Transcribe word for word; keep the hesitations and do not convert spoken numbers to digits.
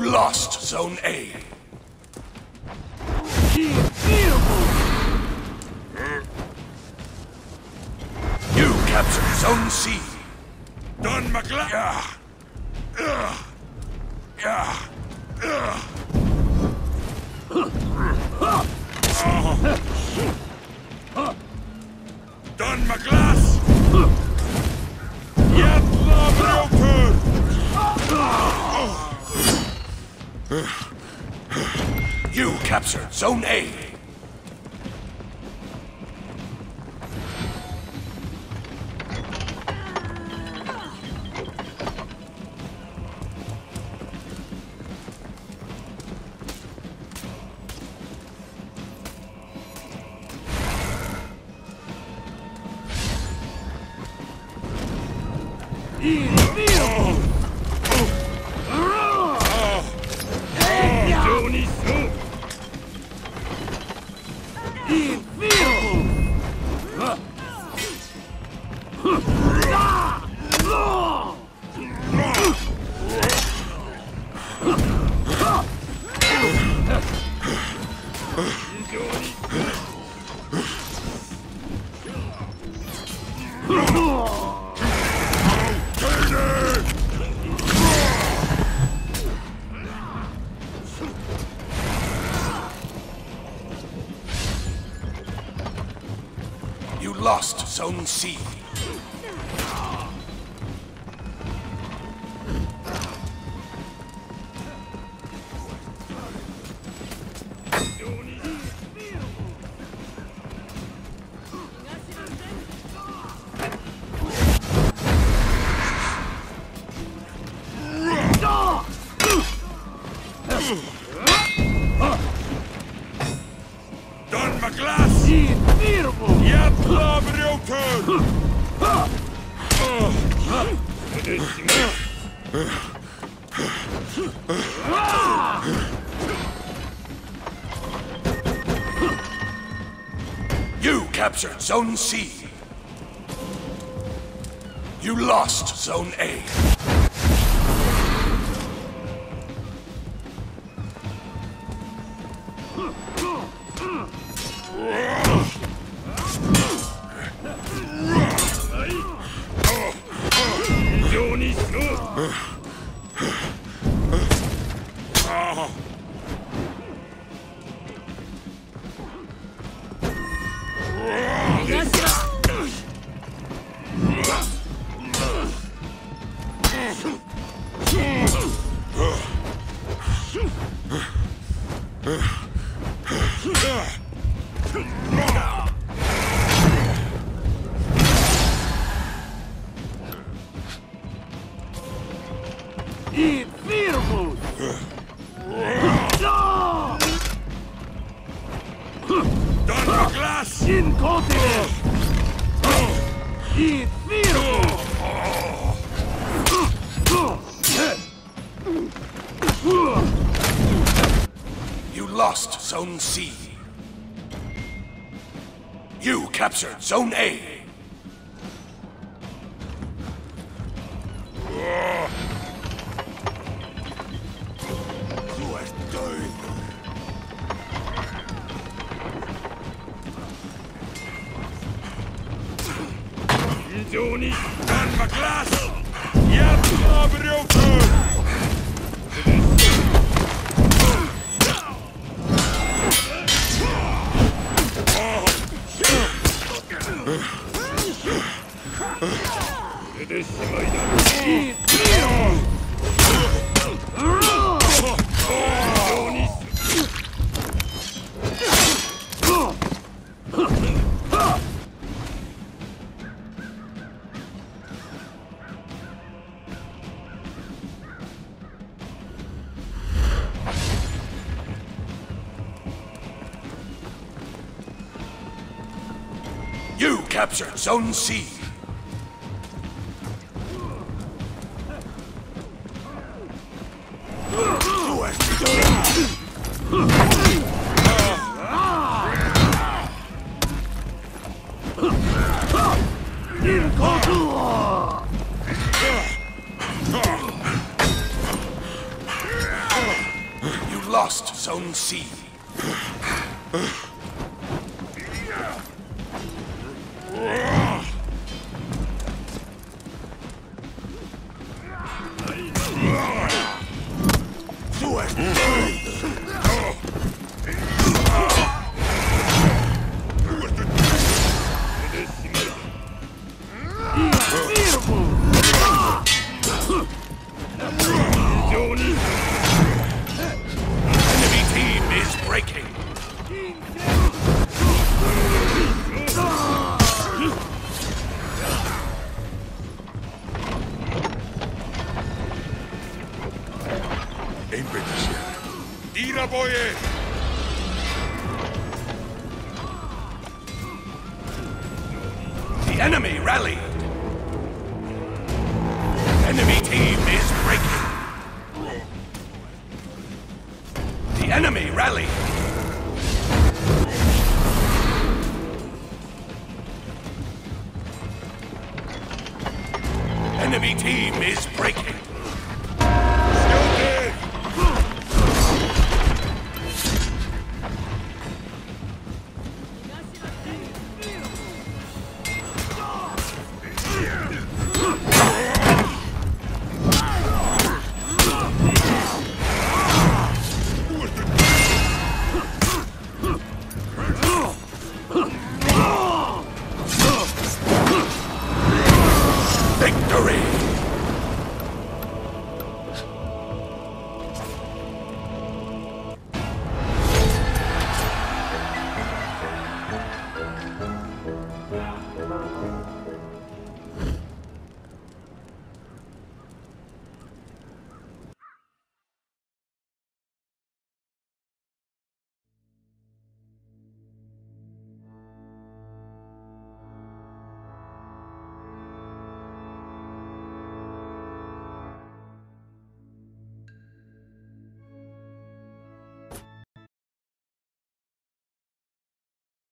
You lost Zone A. You captured Zone C. Don McLeod. Yeah. Yeah. Yeah. Yeah. Don McGlass. Jävla broker. You captured Zone A. You lost Zone C. Don McGlass. Jävla broker. You captured Zone C. You lost Zone A. Don McGlass. Incontinent! Eat You lost Zone C. You captured Zone A. Don McGlass. Jävla broker. You captured Zone C. C. Enemy team is breaking. Tira boje! The enemy rallied. Enemy team is breaking. The enemy rallied. Enemy team is breaking.